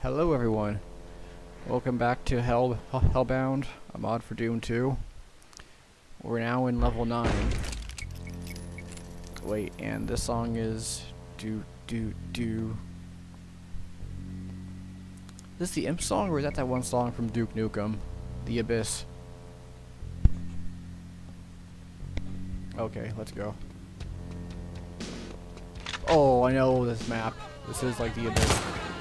Hello everyone, welcome back to Hellbound, a mod for Doom 2. We're now in level 9. Wait, and this song is do. Is this the Imp song, or is that one song from Duke Nukem? The Abyss. Okay, let's go. Oh, I know this map. This is like the Abyss.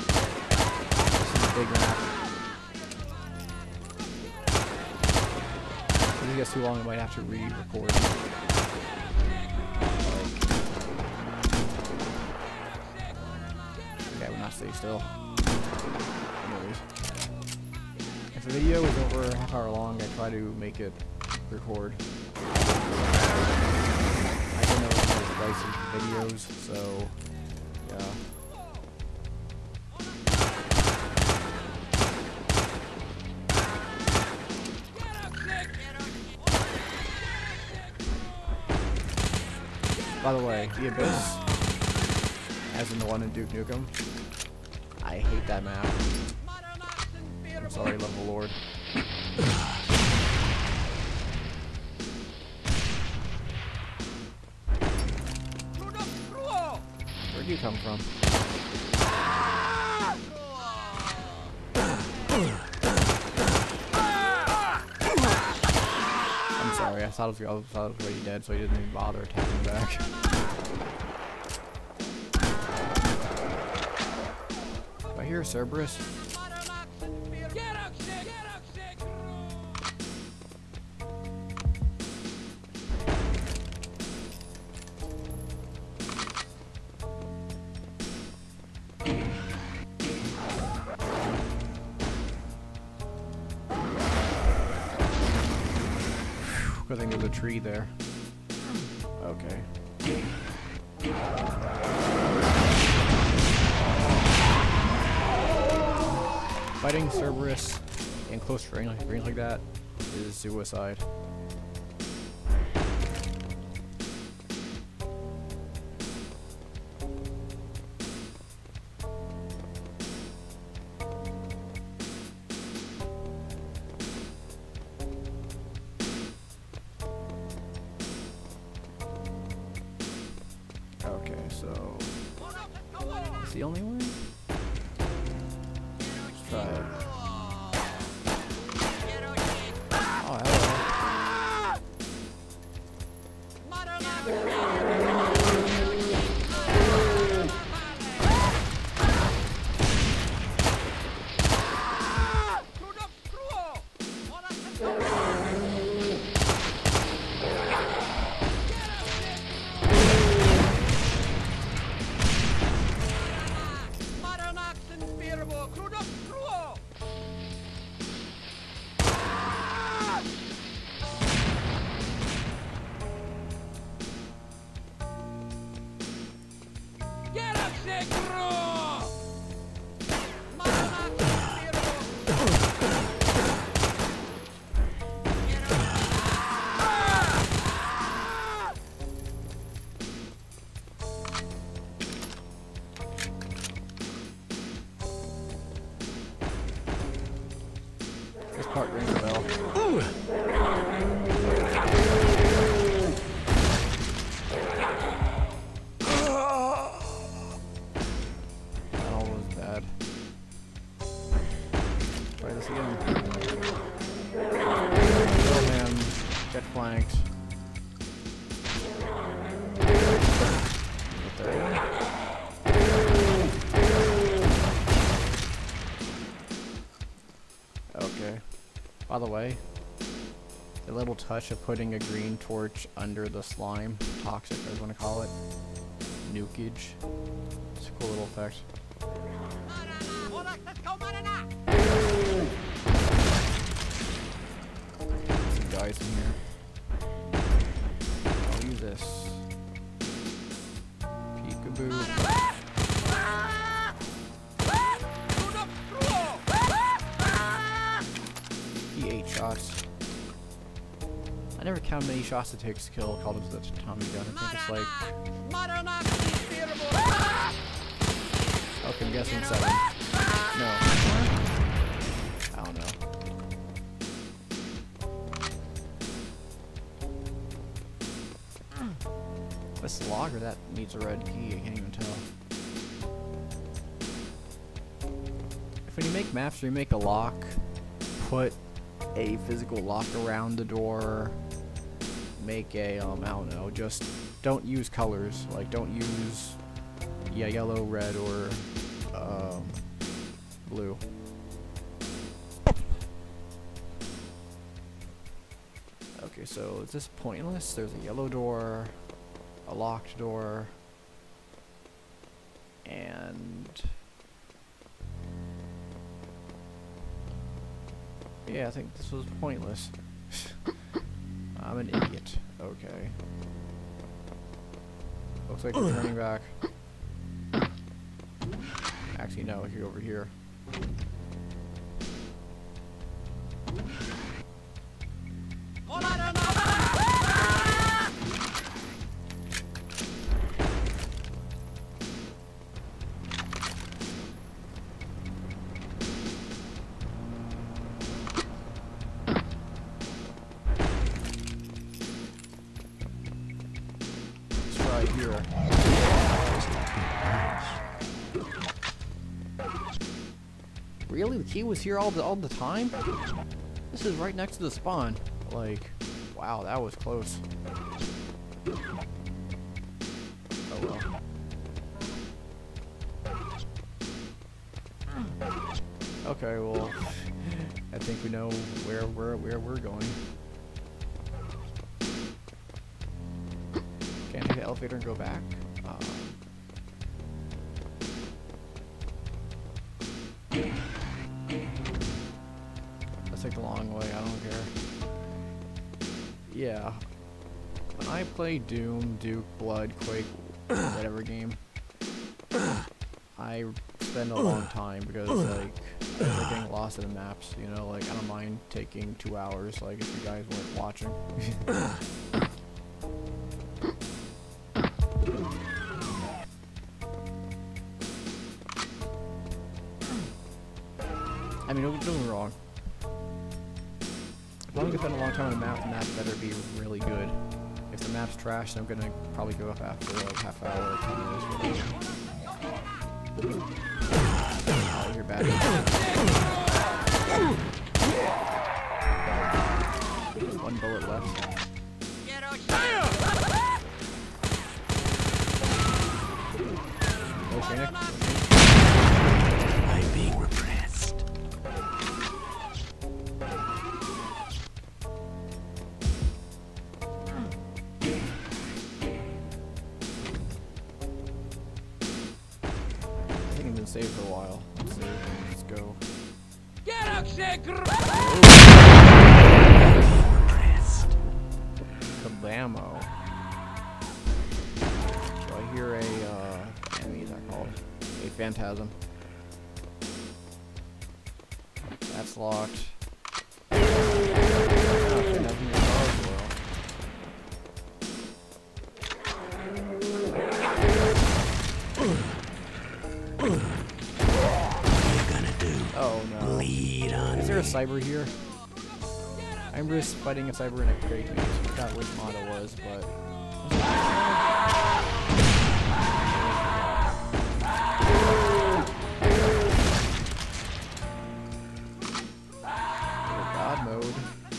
Big map. If it gets too long, I might have to re-record. Okay, we'll not stay still. Anyways. If the video is over a half hour long, I try to make it record. I don't know if there's videos, so yeah. By the way, the Abyss, as in the one in Duke Nukem, I hate that map. I'm sorry, Level Lord. Where'd you come from? I'm sorry, I thought it was already dead, so he didn't even bother attacking back. Do I hear Cerberus? Good thing there's a tree there. Okay. Fighting Cerberus in close range like that is suicide. Okay, so it's the only way? Let's try it. Oh, hello. This part rings a bell. Ooh. That all was bad. Try this again. Oh man, get flanked. Okay. By the way, a little touch of putting a green torch under the slime, toxic, I want to call it, nukage. It's a cool little effect. Some guys in here. I'll use this. Peekaboo. Shots. I never count how many shots it takes to kill Call of Duty Tommy gun. I think it's like... Okay, I'm guessing 7. No. it's locked or that needs a red key. I can't even tell. If when you make maps, you make a lock, put a physical lock around the door, make a, I don't know, just don't use colors. Like, don't use, yeah, yellow, red, or, blue. Okay, so is this pointless? There's a yellow door, a locked door, and yeah, I think this was pointless. I'm an idiot. Okay. Looks like we're turning back. Actually, no, here over here. Here. Really? The key was here all the time? This is right next to the spawn. Like, wow, that was close. Oh well. Okay, well, I think we know where we're going. Can I take the elevator and go back? Let's take the long way, I don't care. Yeah. When I play Doom, Duke, Blood, Quake, whatever game, I spend a long time because, like, I'm getting lost in the maps, you know? Like, I don't mind taking 2 hours, like, if you guys weren't watching. I mean, don't get me wrong. If I'm gonna spend a long time on a map, the map better be really good. If the map's trash, then I'm gonna probably go up after like half hour or 10 minutes. Oh, you're bad. There's 1 bullet left. No Phoenix? I'm being repressed. I think I'm gonna save for a while. Let's save and let's go. Kabamo. So I hear a, enemy is that called? A phantasm. That's locked. Oh no. Bleed on Is there a me. cyber here? I remember just fighting a cyber in a crate. I forgot which mod it was, but. God mode.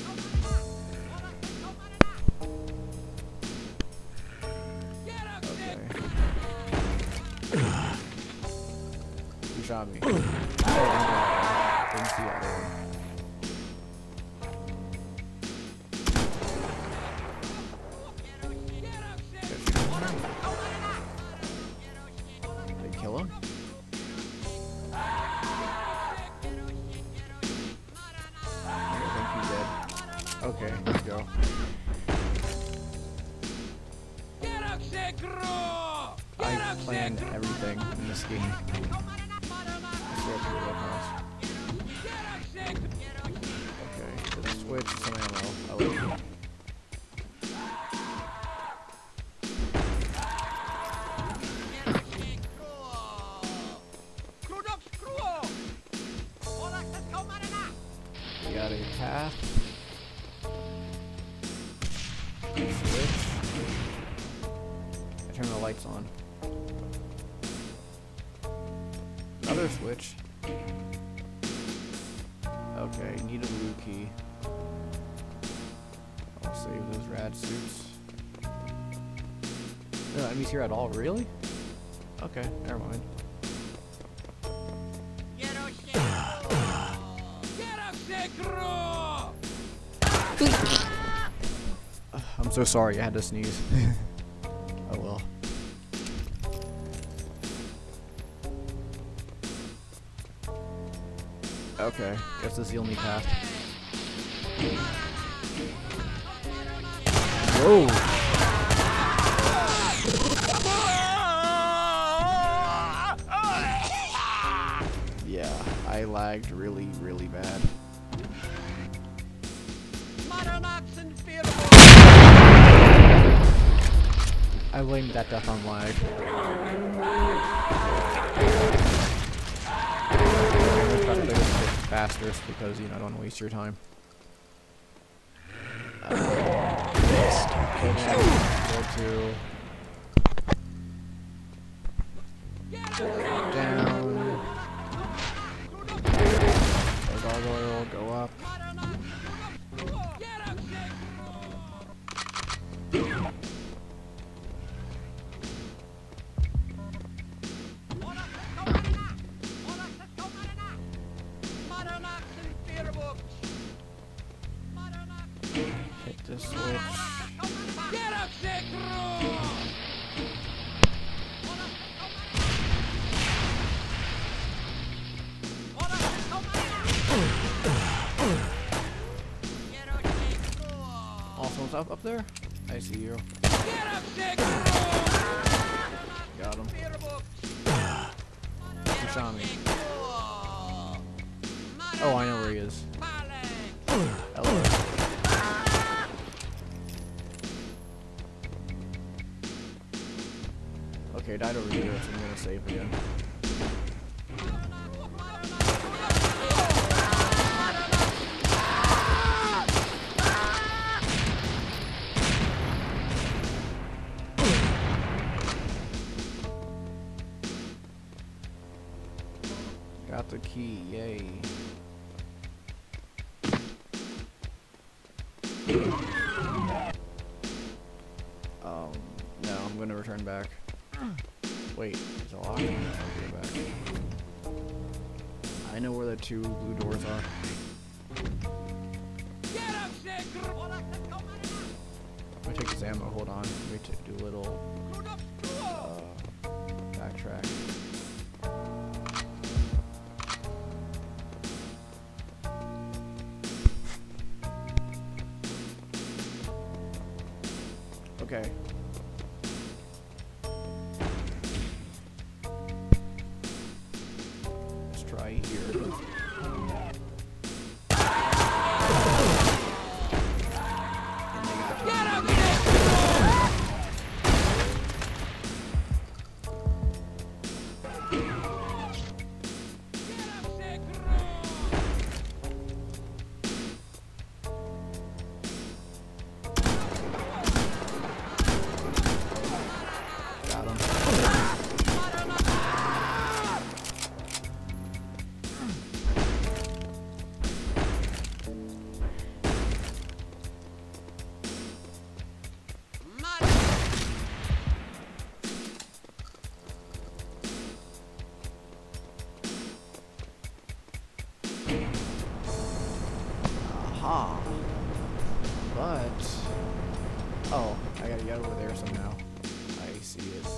Okay. Who shot me? Oh, didn't see that one. Did they kill him? I think he's dead. Okay, let's go. I plan everything in this game. Okay, there's a switch and some ammo. I like it. We got a path. Switch. lights on. Another switch. Okay, need a blue key. I'll save those rad suits. No enemies here at all, really? Okay, never mind. I'm so sorry, I had to sneeze. Oh well. Okay, guess this is the only path. Whoa! Yeah, I lagged really, really bad. I blamed that death on lag. I'm gonna try to play this a bit faster because, you know, I don't want to waste your time. Go to down. Go gargoyle, go up. Hit the switch. Oh, someone's up there? I see you. Got him. He shot me. Oh, I know where he is. Hello. Okay, died over here, so I'm gonna save again. Got the key, yay. No, I'm gonna return back. Wait, is it locked? I'll go back. I know where the two blue doors are. I'm gonna take this ammo, hold on. Let me do a little backtrack. Okay. Let's try here. Aha. But oh, I gotta get over there somehow. I see it.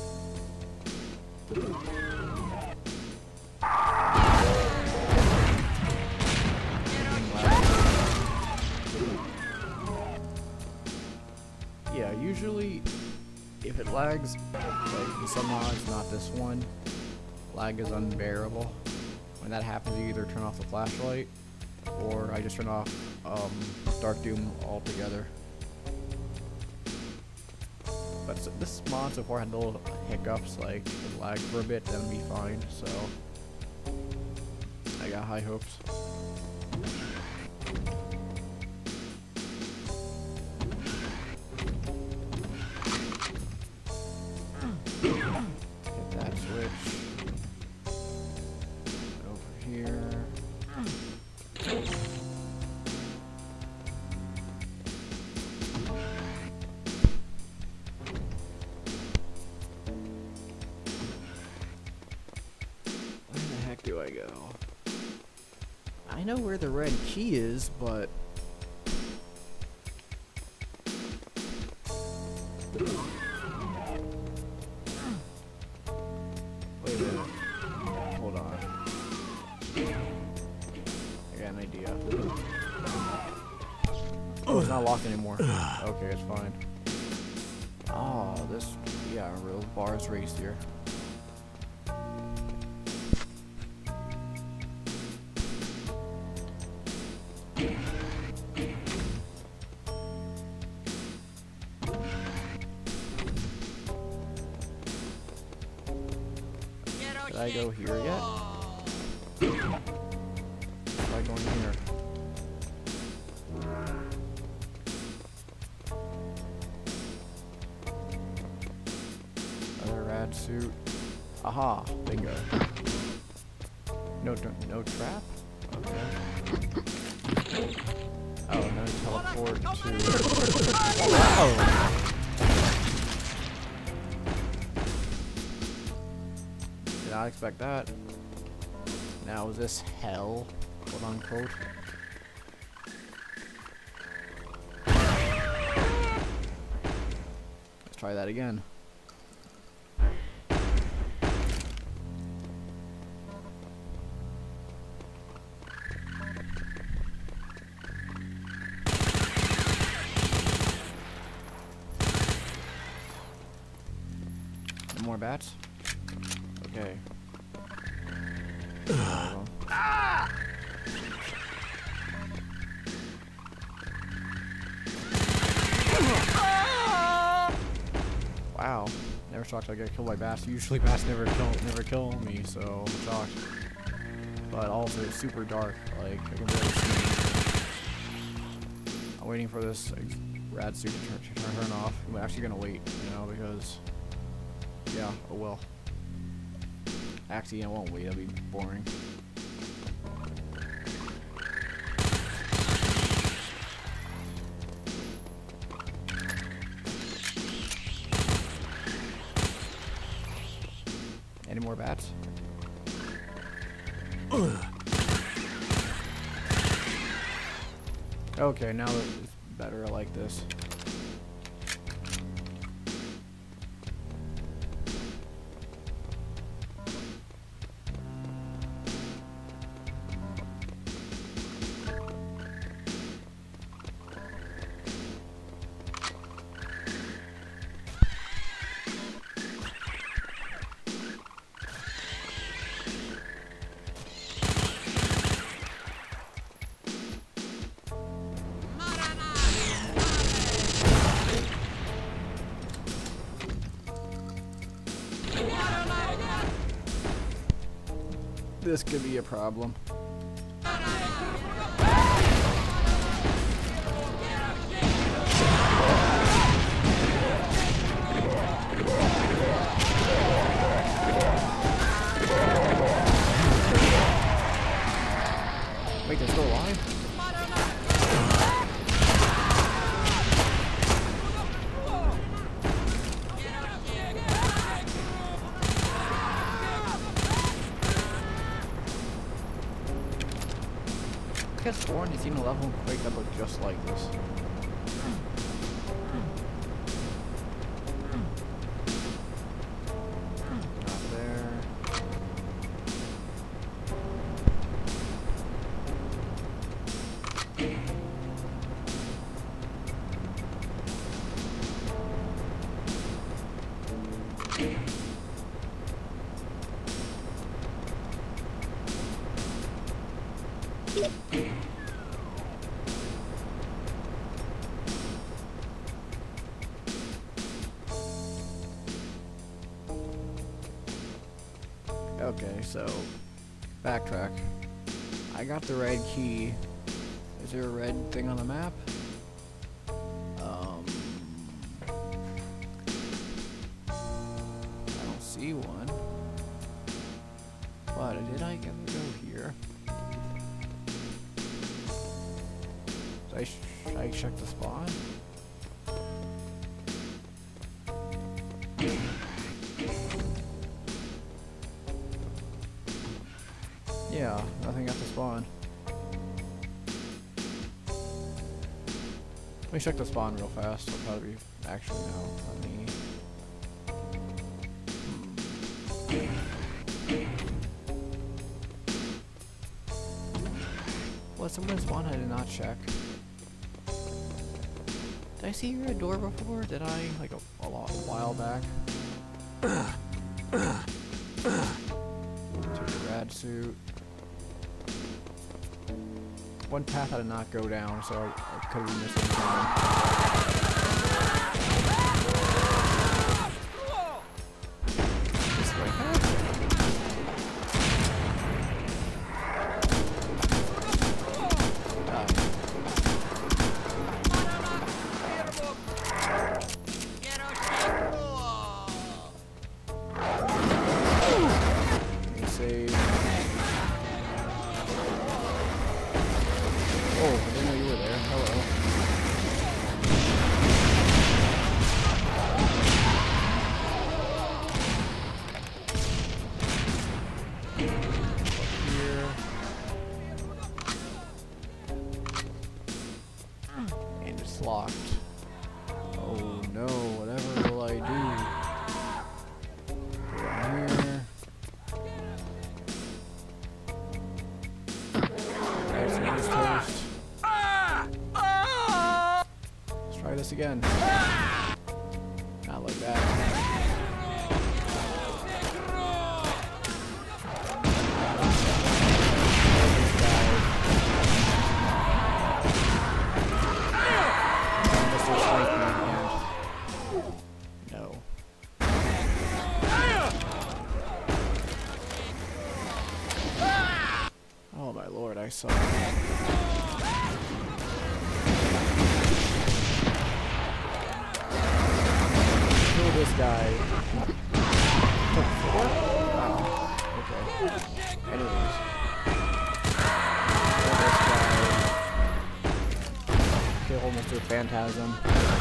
Yeah, usually if it lags, like somehow it's not this one, lag is unbearable. When that happens, you either turn off the flashlight or I just turn off Dark Doom altogether. But this mod so far had little hiccups, like it lagged for a bit, then it'd be fine, so I got high hopes. do I go? I know where the red key is, but... Wait a minute. Hold on. I got an idea. Oh, it's not locked anymore. Okay, it's fine. Oh, this... Yeah, real bars raised here. Did I go here yet? Did I go in here? Another rad suit. Aha, bingo. No trap? Okay. Oh, I'm gonna teleport to... Oh! Did not expect that. Now is this hell, quote unquote? Let's try that again. No more bats? Okay. Wow. Never shocked I get killed by bats. Usually bats never kill me, so I'm shocked. But also it's super dark, like I can barely see. I'm waiting for this rad suit to turn off. I'm actually gonna wait, you know, because yeah, oh well. Actually, I won't wait, that'll be boring. Any more bats? Okay, now it's better, I like this. This could be a problem. Wait, they're still alive? I guess sworn he's seen a level in Quake that looked just like this. Not there. Okay, so backtrack. I got the red key. Is there a red thing on the map? I don't see one. But did I get to go here? Should I check the spawn? Yeah, nothing got to spawn. Let me check the spawn real fast. It'll probably be actually no. Let me. What? Someone spawn? I did not check. Did I see your door before? Did I? Like a while back. To the rad suit. One path I did not go down, so I could be missing something. This way. Let me save. Oh, I didn't know you were there. Hello. Here. And it's locked. Oh no, whatever will I do? Go down here. There's this toast. Let's try this again. Not like that. Mr. Sniper and no. Oh my lord, I suck. Kill this guy. Took 4? Wow. Okay. Anyways. Kill this guy. Kill Mr. Phantasm.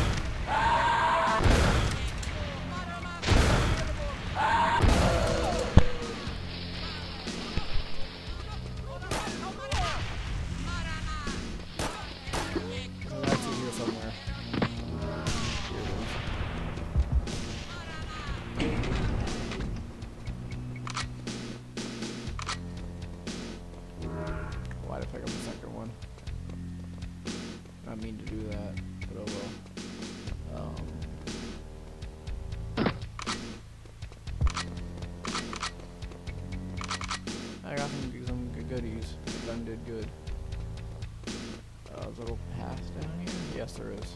That's here somewhere. Here it is. Why'd I pick up the second one? I didn't mean to do that, but oh well. I got some good goodies. The gun did good. There's a little path down here? Yes, there is.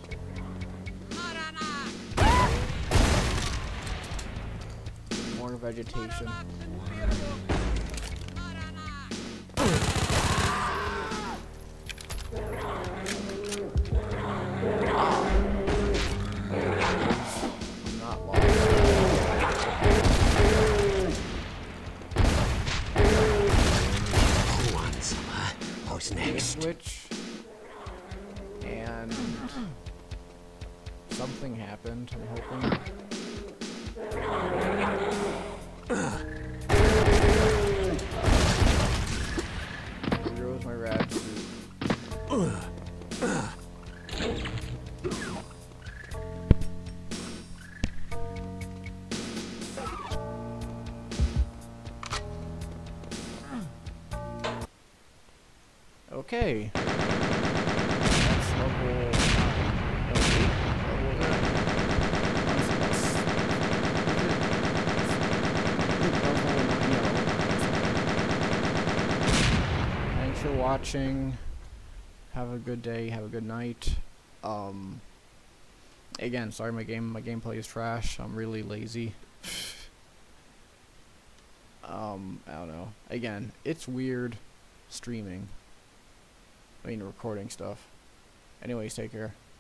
More vegetation. Not lost. Who wants some? Who's next? Switch. And something happened, I'm hoping. Here goes my rad suit. Okay. That's level 9. Thanks for watching. Have a good day. Have a good night. Again, sorry my gameplay is trash. I'm really lazy. I don't know. Again, it's weird streaming. I mean, recording stuff. Anyways, take care.